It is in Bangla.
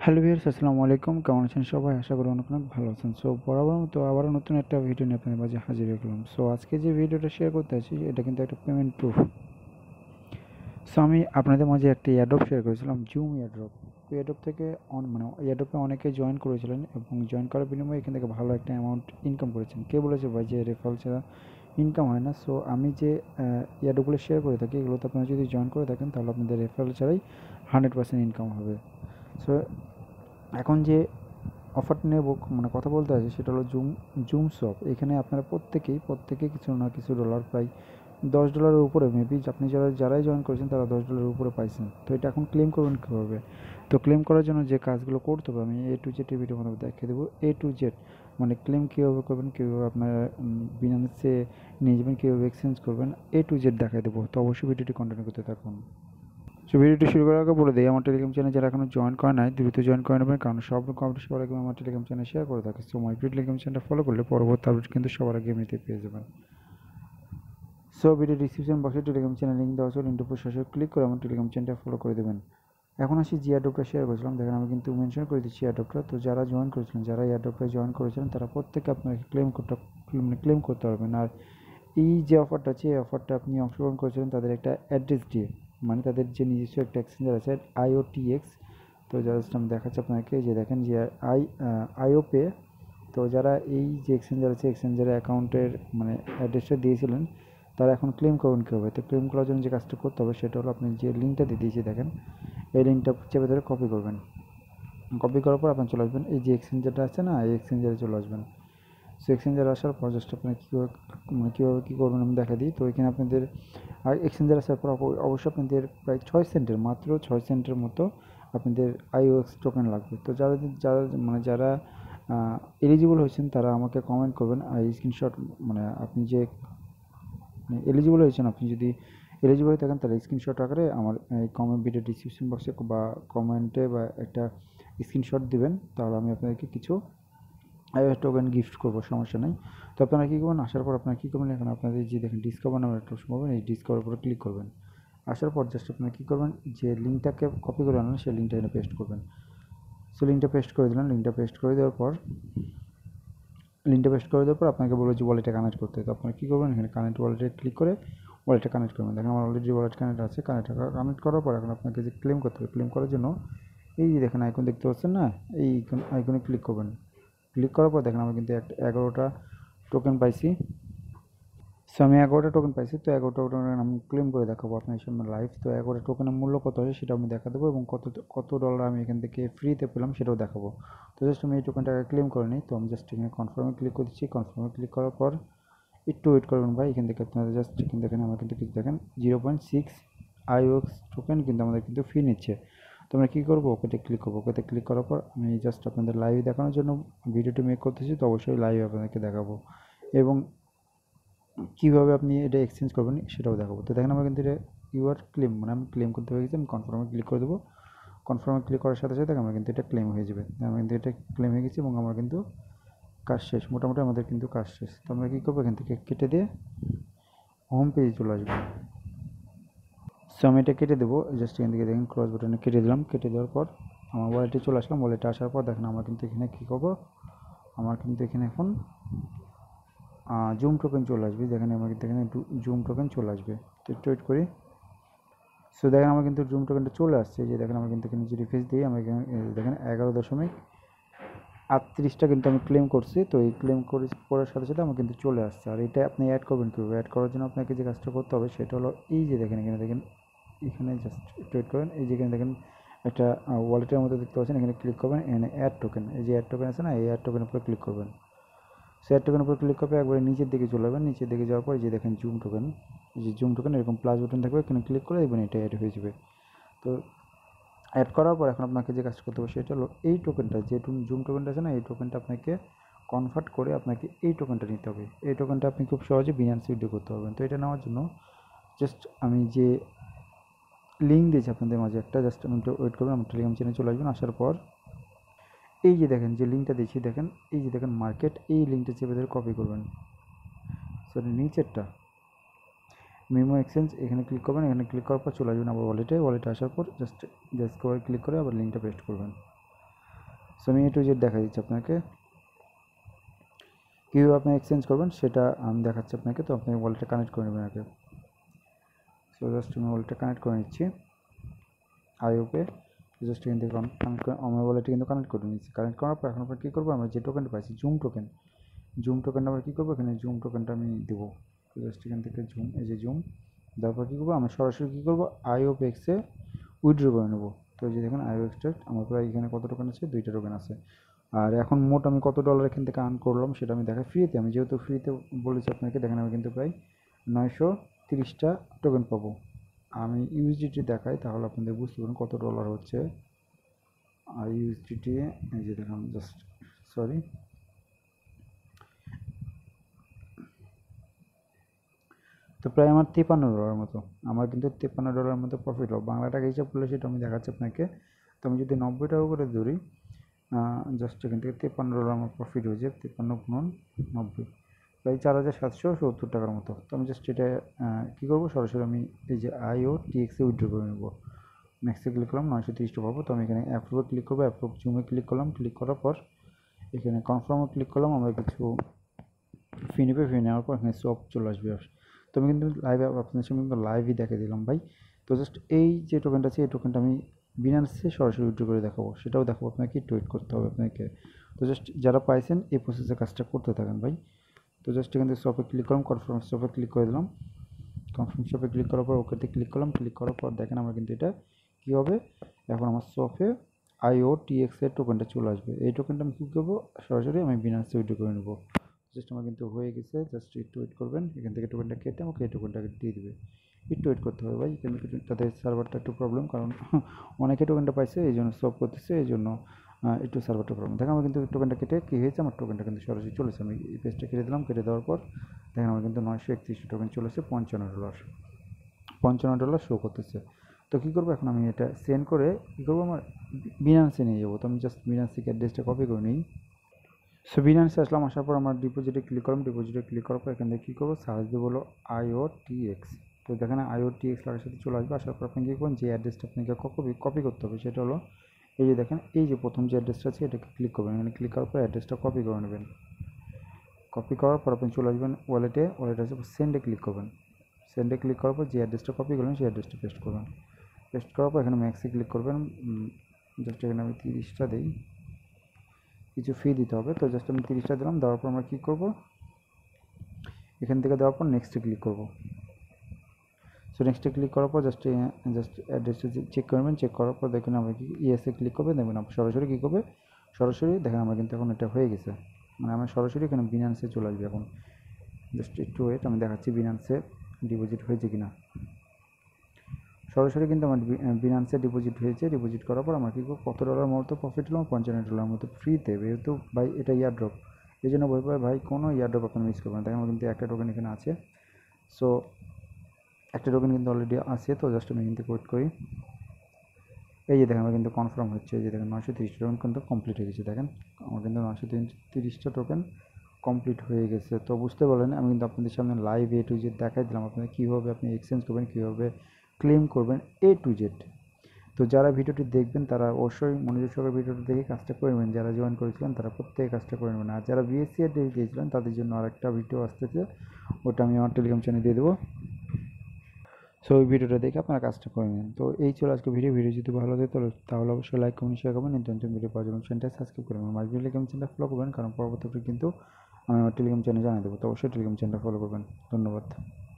হ্যালো ভিউয়ার্স, আসসালামু আলাইকুম। কেমন আছেন সবাই? আশা করি অনেক ভালো আছেন। সো বরাবর মতো আবারও নতুন একটা ভিডিও নিয়ে আপনাদের মাঝে হাজির হয়ে গেলাম। সো আজকে যে ভিডিওটা শেয়ার করতে আছি এটা কিন্তু একটা পেমেন্ট প্রুফ। সো আমি আপনাদের মাঝে একটা এয়ারড্রপ শেয়ার করেছিলাম, জুম এয়ারড্রপ। তো এয়ারড্রপ থেকে এয়ারড্রপে অনেকে জয়েন করেছিলেন এবং জয়েন করার বিনিময়ে এখান থেকে ভালো একটা অ্যামাউন্ট ইনকাম করেছেন। কে বলেছে ভাই যে রেফারেল ছাড়া ইনকাম হয় না? সো আমি যে এয়ারড্রপগুলো শেয়ার করে থাকি এগুলোতে আপনারা যদি জয়েন করে থাকেন তাহলে আপনাদের রেফারেল ছাড়াই 100% ইনকাম হবে। সো এখন যে অফারটা নিয়ে কথা বলতে আছে সেটা হলো জুম শপ। এখানে আপনারা প্রত্যেকেই কিছু না কিছু ডলার, প্রায় $10 উপরে মেবি, আপনি যারাই জয়েন করেছেন তারা $10 উপরে পাইছেন। তো এটা এখন ক্লেম করবেন কীভাবে? তো ক্লেম করার জন্য যে কাজগুলো করতে হবে আমি A to Z এই ভিডিওর মধ্যে দেখিয়ে দেবো। A to Z মানে ক্লেম কীভাবে করবেন, কীভাবে আপনারা বিনান্সে নিয়ে যাবেন, কীভাবে এক্সচেঞ্জ করবেন, A to Z দেখাই দেবো। তো অবশ্যই ভিডিওটি কন্টিনিউ করতে থাকুন। সো ভিডিওটি শুরু করার আগে বলে দিই, আমার টেলিগ্রাম চ্যানেল যারা এখনো জয়েন করে নাই দ্রুত জয়েন করে নেবেন, কারণ সব রকম আপডেট সবার আগে আমার টেলিগ্রাম চ্যানেল শেয়ার করে থাকে। সো মাই টেলিগ্রাম চ্যানেলটা ফলো করলে পরবর্তী আপডেট কিন্তু সবার আগে এমনিতে পেয়ে যাবেন। সো ভিডিও ডিসক্রিপশন বক্সে টেলিগ্রাম চ্যানেল লিঙ্ক দেওয়া আছে, লিঙ্কটার উপর সরাসরি ক্লিক করে আমার টেলিগ্রাম চ্যানেলটা ফলো করে দেবেন। এখন আসি যে এয়ারড্রপটা শেয়ার করেছিলাম, দেখেন আমি কিন্তু মেনশন করে দিচ্ছি এয়ারড্রপটা। তো যারা জয়েন করেছিলেন, যারা এয়ারড্রপটা জয়েন করেছিলেন তারা প্রত্যেকে আপনাকে ক্লেম করতে পারবেন। আর এই যে অফারটা আছে এই অফারটা আপনি অংশগ্রহণ করেছিলেন তাদের একটা অ্যাড্রেস দিয়ে, মানে তাদের যে নিজস্ব একটা এক্সচেঞ্জার আছে IOTX। তো জাস্ট আমি দেখাচ্ছি আপনাকে, যে দেখেন যে Iopay। তো যারা এই যে এক্সচেঞ্জার আছে এক্সচেঞ্জারের অ্যাকাউন্টের মানে অ্যাড্রেসটা দিয়েছিলেন তারা এখন ক্লেম করবেন কীভাবে? তো ক্লেম করার জন্য যে কাজটা করতে হবে সেটা হলো, আপনি যে লিঙ্কটা দিয়ে দিয়েছি দেখেন, এই লিঙ্কটা চেপে ধরে কপি করবেন। কপি করার পর আপনার চলে আসবেন এই যে এক্সচেঞ্জারটা আছে না, এই এক্সচেঞ্জারে চলে আসবেন। সো এক্সচেঞ্জার আসার পর জাস্ট আপনারা কীভাবে কী করবেন আমি দেখা দিই। তো এখানে আপনাদের এক্সচেঞ্জার আসার পর অবশ্যই আপনাদের প্রায় 6 সেন্টের, মাত্র 6 সেন্টের মতো আপনাদের IOX টোকেন লাগবে। তো যারা এলিজিবল হয়েছেন তারা আমাকে কমেন্ট করবেন স্ক্রিনশট, মানে আপনি যে এলিজিবল হয়েছেন, আপনি যদি এলিজিবল হয়ে থাকেন তাহলে স্ক্রিনশট আকারে আমার এই ভিডিও ডিসক্রিপশন বক্সে বা কমেন্টে বা একটা স্ক্রিনশট দিবেন, তাহলে আমি আপনাদেরকে কিছু IOX টোকেন গিফট করবো, সমস্যা নেই। তো আপনারা কী করবেন, আসার পর আপনারা কী করবেন, এখন আপনাদের যে দেখেন ডিসকভার নামের একটা অপশন পাবেন, এই ডিসকভার উপরে ক্লিক করবেন। আসার পর জাস্ট আপনারা কী করবেন, যে লিঙ্কটাকে কপি করে আনলেন সেই লিঙ্কটা এখানে পেস্ট করবেন। সো লিঙ্কটা পেস্ট করে দিলেন। লিঙ্কটা পেস্ট করে দেওয়ার পর আপনাকে বলবো যে ওয়ালেটে কানেক্ট করতে। তো আপনারা কী করবেন, এখানে কানেক্ট ওয়ালেটে ক্লিক করে ওয়ালেটে কানেক্ট করবেন। দেখেন আমার অলরেডি ওয়ালেট কানেক্ট আছে। কানেক্ট করার পর এখন আপনাকে যে ক্লেম করতে হবে, ক্লেম করার জন্য এই যে দেখেন আইকন দেখতে পাচ্ছেন না, এই আইকনে ক্লিক করবেন। ক্লিক করার পর দেখেন আমি কিন্তু 11টা টোকেন পাইছি। সো আমি 11টা টোকেন পাইছি। তো 11টা টোকেন আমি ক্লেম করে দেখাবো আপনার সামনে লাইভ। তো 11টা টোকেনের মূল্য কত হয় সেটা আমি দেখা দেবো, এবং কত ডলার আমি এখান থেকে ফ্রিতে পেলাম সেটাও দেখাবো। তো জাস্ট আমি এই টোকেনটাকে ক্লেম করে নিই। তো আমি জাস্ট এখানে কনফার্মে ক্লিক করে দিচ্ছি। কনফার্মে ক্লিক করার পর একটু ওয়েট করবেন ভাই, এখান থেকে আপনারা জাস্ট এখানে দেখেন আমার কিন্তু দেখেন 0.6 IOX টোকেন কিন্তু আমাদের কিন্তু ফি নিচ্ছে। তো আমরা কী করবো, ওকেতে ক্লিক করবো। ওকেতে ক্লিক করার পর আমি জাস্ট আপনাদের লাইভ দেখানোর জন্য ভিডিওটি মেক করতেছি। তো অবশ্যই লাইভ আপনাদেরকে দেখাবো এবং কীভাবে আপনি এটা এক্সচেঞ্জ করবেন সেটাও দেখাবো। তো দেখেন আমরা কিন্তু এটা ক্লেম, মানে আমি ক্লেম করতে হয়ে গেছি। আমি কনফার্মে ক্লিক করে দেবো। কনফার্মে ক্লিক করার সাথে সাথে আমরা কিন্তু এটা ক্লেম হয়ে যাবে। আমরা কিন্তু এটা ক্লেম হয়ে গেছি এবং আমরা কিন্তু কাজ শেষ, মোটামুটি আমাদের কিন্তু কাজ শেষ। তো আমরা কী করবো, এখান থেকে কেটে দিয়ে হোম পেজে চলে আসবো। সো আমি এটা কেটে দেবো। জাস্ট এখান থেকে দেখেন ক্রস বাটনে কেটে দিলাম। কেটে দেওয়ার পর আমার ওয়ালেটে চলে আসলাম। ওয়ালেটে আসার পর দেখেন আমরা কিন্তু এখানে কী করবো, আমার কিন্তু এখানে এখন জুম টোকেন চলে আসবে। দেখেন আমার কিন্তু এখানে জুম টোকেন চলে আসবে। তো একটু ওয়েট করি। সো দেখেন আমার কিন্তু জুম টোকেনটা চলে আসছে। যে দেখেন আমি কিন্তু এখানে যে রিফ্রেশ দিই, আমি এখানে দেখেন 11.38টা কিন্তু আমি ক্লেম করছি। তো এই ক্লেম করার সাথে সাথে আমার কিন্তু চলে আসছে। আর এটা আপনি অ্যাড করবেন কীভাবে? অ্যাড করার জন্য আপনাকে যে কাজটা করতে হবে সেটা হলো, এই যে দেখেন এখানে জাস্ট একটু ওয়েট করেন। এই যেখানে দেখেন একটা ওয়ালেটের মধ্যে দেখতে পাচ্ছেন, এখানে ক্লিক করবেন। এখানে অ্যাড টোকেন, এই যে অ্যাড টোকেন আছে না, এই অ্যাড টোকেনের উপরে ক্লিক করবেন। শেয়ার টোকেনের উপর ক্লিক করবে, একবারে নিচের দিকে চলে যাবেন। নিচের দিকে যাওয়ার পর যে দেখেন জুম টোকেন, যে জুম টোকেন এরকম প্লাস বাটন থাকবে, এখানে ক্লিক করে দেখবেন এটা অ্যাড হয়ে যাবে। তো অ্যাড করার পর এখন আপনাকে যে কাজ করতে হবে সেটা হলো, এই টোকেনটা যে জুম টোকেনটা আছে না, এই টোকেনটা আপনাকে কনভার্ট করে আপনাকে এই টোকেনটা নিতে হবে। এই টোকেনটা আপনি খুব সহজে বিনান্সে উইথড্র করতে পারবেন। তো এটা নেওয়ার জন্য জাস্ট আমি যে লিঙ্ক দিয়েছি আপনাদের মাঝে একটা, জাস্ট আমি একটু ওয়েট করবেন। আমার টেলিগ্রাম চ্যানেলে চলে আসবেন। আসার পর এই যে দেখেন যে লিঙ্কটা দিয়েছি, দেখেন এই যে দেখেন মার্কেট, এই লিঙ্কটা চেপে ধরে কপি করবেন। সরি নিচেরটা মেমো এক্সচেঞ্জ, এখানে ক্লিক করবেন। এখানে ক্লিক করার পর চলে আসবেন আবার ওয়ালেটে আসার পর জাস্ট করে ক্লিক করে আবার লিঙ্কটা পেস্ট করবেন। সো আমি A to Z দেখা দিচ্ছি আপনাকে, কীভাবে আপনি এক্সচেঞ্জ করবেন সেটা আমি দেখাচ্ছি আপনাকে। তো আপনি ওয়ালেটটা কানেক্ট করে নেবেন আগে। সো জাস্ট আমি ওয়ালেটটা কানেক্ট করে নিচ্ছি Iopay। জাস্ট এখান থেকে কানেক্ট করে আমার ওয়ালেটে কিন্তু কানেক্ট করে নিচ্ছি। কানেক্ট করার পর এখন আমরা কী করবো, আমরা যে টোকেনটা পাইছি জুম টোকেনটা আমরা কী করবো, এখানে জুম টোকেনটা আমি দেবো। তো জাস্ট এখান থেকে জুম, এই যে জুম দেওয়ার পর কী করবো, আমরা সরাসরি কী করবো Iopay-এ উইথড্র করে নেবো। তো এই যে দেখেন Iopay আমার প্রায় এখানে কত টোকেন আছে, 2টা টোকেন আছে। আর এখন মোট আমি কত ডলার এখান থেকে আর্ন করলাম সেটা আমি দেখাই ফ্রিতে। আমি যেহেতু ফ্রিতে বলেছি আপনাকে, দেখেন আমি কিন্তু প্রায় 930টা টোকেন পাবো। আমি ইউএসডিটি দেখাই তাহলে আপনাদের বুঝতে পারবেন কত ডলার হচ্ছে। আর ইউএসডিটি এই যে দেখেন, জাস্ট সরি, তো প্রায় আমার $53 মতো, আমার কিন্তু $53 মতো প্রফিট হবে। বাংলা টাকা হিসাব করলে সেটা আমি দেখাচ্ছি আপনাকে। তো আমি যদি 90 টাকা করে ধরি, জাস্ট এখান থেকে $53 আমার প্রফিট হয়েছে, 53 গুণন 90, প্রায় 4770 টাকার মতো। তো আমি জাস্ট এটা কী করবো, সরাসরি আমি এই যে IOTX-এ উইথড্র করে নেবো। নেক্সটে ক্লিক করলাম, 930টা পাবো। তো আমি এখানে অ্যাপ্রুভে ক্লিক করবো, অ্যাপ্রুভ জুমে ক্লিক করলাম, ক্লিক করার পর এখানে কনফার্মে ক্লিক করলাম। আমরা কিছু ফি নেবে, ফি নেওয়ার পর এখানে সব চলে আসবে। তো আমি কিন্তু লাইভে আপনাদের সঙ্গে কিন্তু লাইভই দেখে দিলাম ভাই। তো জাস্ট এই যে টোকেনটা আছে, এই টোকেনটা আমি বিনান্সে সরাসরি উইথড্র করে দেখাবো, সেটাও দেখাবো আপনাকে। একটু ওয়েট করতে হবে আপনাকে। তো জাস্ট যারা পাইছেন এই প্রসেসে কাজটা করতে থাকেন ভাই। তো জাস্ট এখান থেকে শপে ক্লিক করলাম, কনফার্ম শপে ক্লিক করে দিলাম। কনফার্ম শপে ক্লিক করার পর ওকেতে ক্লিক করলাম। ক্লিক করার পর দেখেন আমার কিন্তু এটা কী হবে, এখন আমার শপে IOTX-এর টোকেনটা চলে আসবে। এই টোকেনটা আমি কী করবো, সরাসরি আমি বিনান্সে উইথড্র করে নেবো। জাস্ট আমার কিন্তু হয়ে গেছে। জাস্ট একটু ওয়েট করবেন, এখান থেকে টোকেনটা কেটে আমাকে এই টোকেনটাকে দিয়ে দেবে। একটু ওয়েট করতে হবে ভাই, কিন্তু তাদের সার্ভারটা একটু প্রবলেম, কারণ অনেকে টোকেনটা পাইছে এই জন্য সব করতেছে, এই জন্য একটু সার্ভারটা প্রবলেম। দেখেন আমার কিন্তু টোকেনটা কেটে কী হয়েছে, আমার টোকেনটা কিন্তু সরাসরি চলেছে। আমি এই পেজটা কেটে দিলাম, কেটে দেওয়ার পর দেখেন আমার কিন্তু 931 টোকেন চলেছে, $55 শো করতেছে। তো কী করবো, এখন আমি এটা সেন্ড করে কী করবো, আমার বিনান্সে নিয়ে যাবো। তো আমি জাস্ট বিনান্স থেকে অ্যাড্রেসটা কপি করে নিই। সো বিনান্সে আসলাম, আসার পর আমার ডিপোজিটে ক্লিক করলাম। ডিপোজিটে ক্লিক করার পর এখান থেকে কী করবো, সার্চ দেবো হলো IOTX। তো দেখেন IOTX লাগার সাথে চলে আসবে। আসার পর আপনি কী করবেন, যে অ্যাড্রেসটা আপনাকে কপি করতে হবে সেটা হলো এই যে দেখেন, এই যে প্রথম যে অ্যাড্রেসটা আছে এটাকে ক্লিক করবেন। এখানে ক্লিক করার পর অ্যাড্রেসটা কপি করে নেবেন। কপি করার পর আপনি চলে আসবেন ওয়ালেটে, আছে সেন্ডে ক্লিক করবেন। সেন্ডে ক্লিক করার পর যে অ্যাড্রেসটা কপি করলেন সেই অ্যাড্রেসটা পেস্ট করবেন। পেস্ট করার পর এখানে ম্যাক্সে ক্লিক করবেন। জাস্ট এখানে আমি 30টা দিই, কিছু ফি দিতে হবে। তো জাস্ট আমি 30টা দিলাম। দেওয়ার পর আমরা কী করবো, এখান থেকে দেওয়ার পর নেক্সটে ক্লিক করবো। সো নেক্সটে ক্লিক করার পর জাস্ট অ্যাড্রেসটা চেক করবেন। চেক করার পর দেখুন আমরা কি ইয়েসে ক্লিক করবে, দেখবেন আপনার সরাসরি কী করবে, সরাসরি দেখেন আমার কিন্তু এখন এটা হয়ে গেছে, মানে আমার সরাসরি এখানে বিনান্সে চলে আসবে। এখন জাস্ট একটু ওয়েট, আমি দেখাচ্ছি বিনান্সে ডিপোজিট হয়েছে কিনা। সরাসরি কিন্তু আমার বিনান্সে ডিপোজিট হয়েছে। ডিপোজিট করার পর আমার কী কত ডলার মতো প্রফিট হলো, $55 মতো ফ্রিতে। যেহেতু ভাই এটা ইয়ারড্রপ, এই জন্য বলবো ভাই কোনো ইয়ারড্রপ আপনার মিস করবেন। দেখেন আমার কিন্তু একটা টোকেন এখানে আছে। সো একটা টোকেন কিন্তু অলরেডি আছে। তো জাস্ট আমি কিন্তু ওয়েট করি। এই যে দেখেন আমার কিন্তু কনফার্ম হচ্ছে, এই যে দেখেন 930টা টোকেন কিন্তু কমপ্লিট হয়ে গেছে। দেখেন আমার কিন্তু 930টা টোকেন কমপ্লিট হয়ে গেছে। তো বুঝতে পারলেন, আমি কিন্তু আপনাদের সামনে লাইভ A to Z দেখাই দিলাম আপনাদের কীভাবে আপনি এক্সচেঞ্জ করবেন, কীভাবে ক্লেম করবেন A to Z। তো যারা ভিডিওটি দেখবেন তারা অবশ্যই মনোযোগ সহকারে ভিডিওটি দেখে কাজটা করে নেবেন। যারা জয়েন করেছিলেন তারা প্রত্যেকে কাজটা করে নেবেন। আর যারা BSC এর দিয়েছিলেন তাদের জন্য আরেকটা ভিডিও আসতেছে, ওটা আমি আমার টেলিগ্রাম চ্যানেলে দিয়ে দেবো। সো ওই ভিডিওটা দেখে আপনারা কাজটা করে নেন। তো এই ছিল আজকে ভিডিও যদি ভালো লাগে তাহলে অবশ্যই লাইক কমেন্ট শেয়ার করবেন। নতুন ভিডিও পাওয়ার জন্য চ্যানেলটা সাবস্ক্রাইব করবেন। আমার টেলিগ্রাম চ্যানেলটা ফলো করবেন, কারণ পরবর্তীতে কিন্তু আমি আমার টেলিগ্রাম চ্যানেলে জানিয়ে দেবো। তো অবশ্যই টেলিগ্রাম চ্যানেলটা ফলো করবেন। ধন্যবাদ।